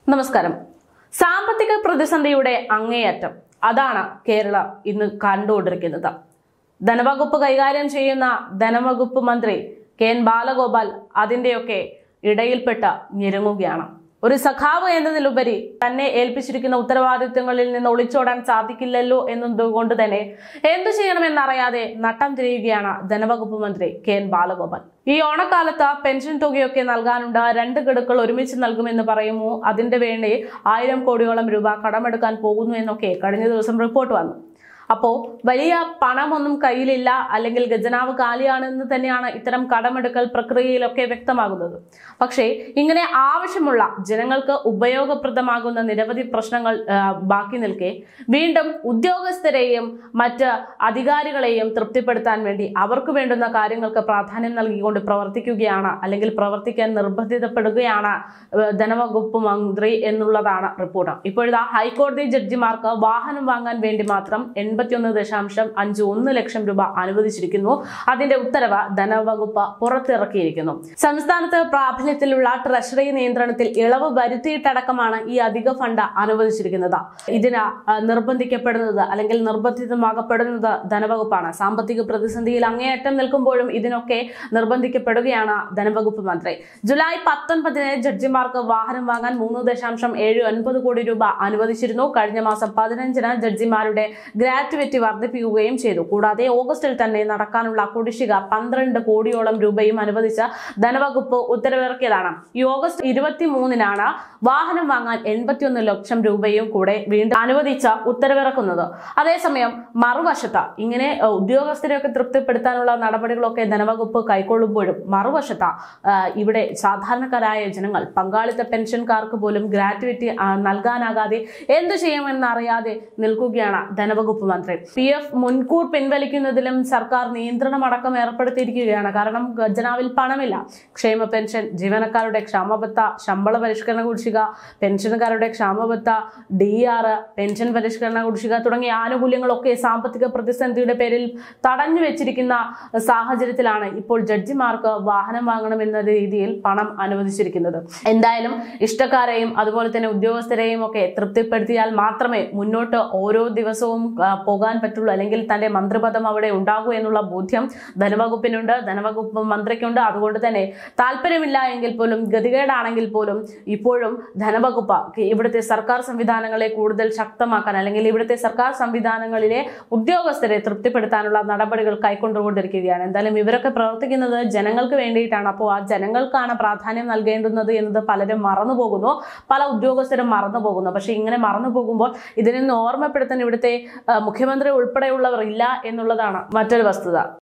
നമസ്കാരം. സാമ്പത്തിക പ്രതിസന്ധിയുടെ അങ്ങേയറ്റം അതാണ് കേരളം ഇന്ന് കണ്ടുകൊണ്ടിരിക്കുന്നത്. ധനവകുപ്പ് കൈകാര്യം ചെയ്യുന്ന ധനവകുപ്പ് മന്ത്രി കെ.എൻ. ബാലഗോപാൽ അതിന്റെയൊക്കെ ഇടയിൽപ്പെട്ട ഞെരുങ്ങുകയാണ്. ഒരു സഖാവ് എന്നതിലുപരി തന്നെ ഏൽപ്പിച്ചിരിക്കുന്ന ഉത്തരവാദിത്വങ്ങളിൽ നിന്ന് ഒളിച്ചോടാൻ സാധിക്കില്ലല്ലോ എന്നതുകൊണ്ട് തന്നെ എന്തു ചെയ്യണമെന്നറിയാതെ നട്ടം തിരിയുകയാണ് ധനവകുപ്പ് മന്ത്രി കെ.എൻ. ബാലഗോപാൽ. ഈ ഓണക്കാലത്ത് പെൻഷൻ തുകയൊക്കെ നൽകാനുണ്ട്, 2 ഗഡുക്കൾ ഒരുമിച്ച് നൽകുമെന്ന് പറയുന്നു. അതിന്റെ വേണ്ടി 1000 കോടിയോളം രൂപ കടമെടുക്കാൻ പോകുന്നു എന്നൊക്കെ കഴിഞ്ഞ ദിവസം റിപ്പോർട്ട് വന്നു. അപ്പോ വലിയ പണമൊന്നും കയ്യിലില്ല, അല്ലെങ്കിൽ ഖജനാവ് കാലിയാണെന്ന് തന്നെയാണ് ഇത്തരം കടമെടുക്കൽ പ്രക്രിയയിലൊക്കെ വ്യക്തമാകുന്നത്. പക്ഷേ ഇങ്ങനെ ആവശ്യമുള്ള ജനങ്ങൾക്ക് ഉപയോഗപ്രദമാകുന്ന നിരവധി പ്രശ്നങ്ങൾ ബാക്കി നിൽക്കെ വീണ്ടും ഉദ്യോഗസ്ഥരെയും മറ്റ് അധികാരികളെയും തൃപ്തിപ്പെടുത്താൻ വേണ്ടി അവർക്ക് വേണ്ടുന്ന കാര്യങ്ങൾക്ക് പ്രാധാന്യം നൽകിക്കൊണ്ട് പ്രവർത്തിക്കുകയാണ്, അല്ലെങ്കിൽ പ്രവർത്തിക്കാൻ നിർബന്ധിതപ്പെടുകയാണ് ധനവകുപ്പ് മന്ത്രി എന്നുള്ളതാണ് റിപ്പോർട്ട്. ഇപ്പോഴത്തെ ഹൈക്കോടതി ജഡ്ജിമാർക്ക് വാഹനം വാങ്ങാൻ വേണ്ടി മാത്രം 81.51 ലക്ഷം രൂപ അനുവദിച്ചിരിക്കുന്നു. അതിന്റെ ഉത്തരവ് ധനവകുപ്പ് പുറത്തിറക്കിയിരിക്കുന്നു. സംസ്ഥാനത്ത് പ്രാബല്യത്തിലുള്ള ട്രഷറി നിയന്ത്രണത്തിൽ ഇളവ് വരുത്തിയിട്ടടക്കമാണ് ഈ അധിക ഫണ്ട് അനുവദിച്ചിരിക്കുന്നത്. ഇതിന് നിർബന്ധിക്കപ്പെടുന്നത് അല്ലെങ്കിൽ നിർബന്ധിതമാകപ്പെടുന്നത് ധനവകുപ്പാണ്. സാമ്പത്തിക പ്രതിസന്ധിയിൽ അങ്ങേയറ്റം നിൽക്കുമ്പോഴും ഇതിനൊക്കെ നിർബന്ധിക്കപ്പെടുകയാണ് ധനവകുപ്പ് മന്ത്രി. ജൂലൈ 19 ജഡ്ജിമാർക്ക് വാഹനം വാങ്ങാൻ 3.79 കോടി രൂപ അനുവദിച്ചിരുന്നു. കഴിഞ്ഞ മാസം 15 ജഡ്ജിമാരുടെ ഗ്രാറ്റുവിറ്റി വർദ്ധിപ്പിക്കുകയും ചെയ്തു. കൂടാതെ ഓഗസ്റ്റിൽ തന്നെ നടക്കാനുള്ള കുടിശ്ശിക 12 കോടിയോളം രൂപയും അനുവദിച്ച ധനവകുപ്പ് ഉത്തരവിറക്കിയതാണ്. ഈ ഓഗസ്റ്റ് 23 വാഹനം വാങ്ങാൻ 81 ലക്ഷം രൂപയും കൂടെ വീണ്ടും അനുവദിച്ച ഉത്തരവിറക്കുന്നത്. അതേസമയം മറുവശത്ത് ഇങ്ങനെ ഉദ്യോഗസ്ഥരെയൊക്കെ തൃപ്തിപ്പെടുത്താനുള്ള നടപടികളൊക്കെ ധനവകുപ്പ് കൈക്കൊള്ളുമ്പോഴും മറുവശത്ത് ഇവിടെ സാധാരണക്കാരായ ജനങ്ങൾ, പങ്കാളിത്ത പെൻഷൻകാർക്ക് പോലും ഗ്രാറ്റുവിറ്റി നൽകാനാകാതെ എന്തു ചെയ്യുമെന്നറിയാതെ നിൽക്കുകയാണ് ധനവകുപ്പ് മന്ത്രി. PF മുൻകൂർ പിൻവലിക്കുന്നതിലും സർക്കാർ നിയന്ത്രണമടക്കം ഏർപ്പെടുത്തിയിരിക്കുകയാണ്. കാരണം ഖജനാവിൽ പണമില്ല. ക്ഷേമ പെൻഷൻ, ജീവനക്കാരുടെ ക്ഷാമബത്ത, ശമ്പള പരിഷ്കരണ കുടിശ്ശിക, പെൻഷൻകാരുടെ ക്ഷാമബത്ത, DR, പെൻഷൻ പരിഷ്കരണ കുടിശ്ശിക തുടങ്ങിയ ആനുകൂല്യങ്ങളൊക്കെ സാമ്പത്തിക പ്രതിസന്ധിയുടെ പേരിൽ തടഞ്ഞു വെച്ചിരിക്കുന്ന സാഹചര്യത്തിലാണ് ഇപ്പോൾ ജഡ്ജിമാർക്ക് വാഹനം വാങ്ങണമെന്ന രീതിയിൽ പണം അനുവദിച്ചിരിക്കുന്നത്. എന്തായാലും ഇഷ്ടക്കാരെയും അതുപോലെ തന്നെ ഉദ്യോഗസ്ഥരെയും ഒക്കെ തൃപ്തിപ്പെടുത്തിയാൽ മാത്രമേ മുന്നോട്ട് ഓരോ ദിവസവും പോകാൻ പറ്റുള്ളൂ, അല്ലെങ്കിൽ തന്റെ മന്ത്രിപദം അവിടെ ഉണ്ടാകൂ എന്നുള്ള ബോധ്യം ധനവകുപ്പിനുണ്ട്, ധനവകുപ്പ് മന്ത്രിക്കുണ്ട്. അതുകൊണ്ട് തന്നെ താല്പര്യമില്ല എങ്കിൽ പോലും, ഗതികേടാണെങ്കിൽ പോലും ഇപ്പോഴും ധനവകുപ്പ് ഇവിടുത്തെ സർക്കാർ സംവിധാനങ്ങളെ കൂടുതൽ ശക്തമാക്കാൻ, അല്ലെങ്കിൽ ഇവിടുത്തെ സർക്കാർ സംവിധാനങ്ങളിലെ ഉദ്യോഗസ്ഥരെ തൃപ്തിപ്പെടുത്താനുള്ള നടപടികൾ കൈക്കൊണ്ടുകൊണ്ടിരിക്കുകയാണ്. എന്തായാലും ഇവരൊക്കെ പ്രവർത്തിക്കുന്നത് ജനങ്ങൾക്ക് വേണ്ടിയിട്ടാണ്. അപ്പോൾ ആ ജനങ്ങൾക്കാണ് പ്രാധാന്യം നൽകേണ്ടുന്നത് എന്നത് പലരും മറന്നുപോകുന്നു, പല ഉദ്യോഗസ്ഥരും മറന്നുപോകുന്നു. പക്ഷെ ഇങ്ങനെ മറന്നു പോകുമ്പോൾ ഇതിനെ ഓർമ്മപ്പെടുത്താൻ ഇവിടുത്തെ മുഖ്യമന്ത്രി ഉൾപ്പെടെയുള്ളവർ ഇല്ല എന്നുള്ളതാണ് മറ്റൊരു വസ്തുത.